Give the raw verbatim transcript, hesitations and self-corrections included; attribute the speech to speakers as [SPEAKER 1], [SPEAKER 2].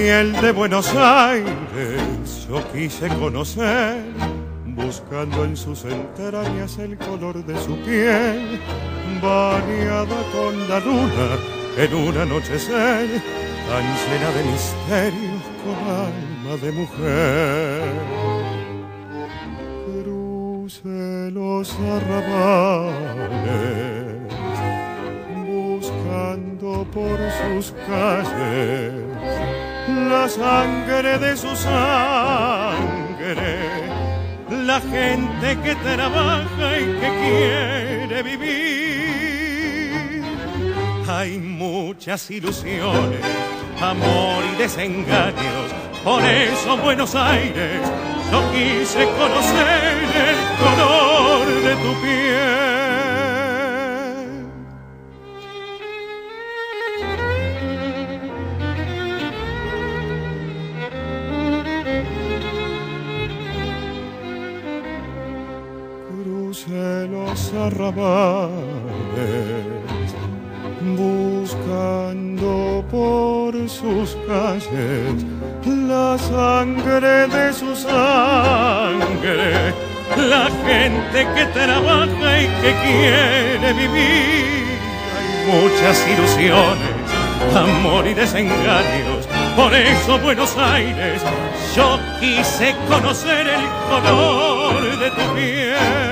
[SPEAKER 1] piel de Buenos Aires yo quise conocer, buscando en sus entrañas el color de su piel, bañada con la luna en un anochecer, tan llena de misterios con alma de mujer. Crucé los arrabales, buscando por sus calles la sangre de su sangre, la gente que trabaja y que quiere vivir. Hay muchas ilusiones, amor y desengaños, por eso Buenos Aires yo quise conocer el color de tu piel. Crucé los arrabales, buscando por sus calles la sangre de su sangre, la gente que trabaja y que quiere vivir. Hay muchas ilusiones, amor y desengaños, por eso Buenos Aires yo quise conocer el color de tu piel.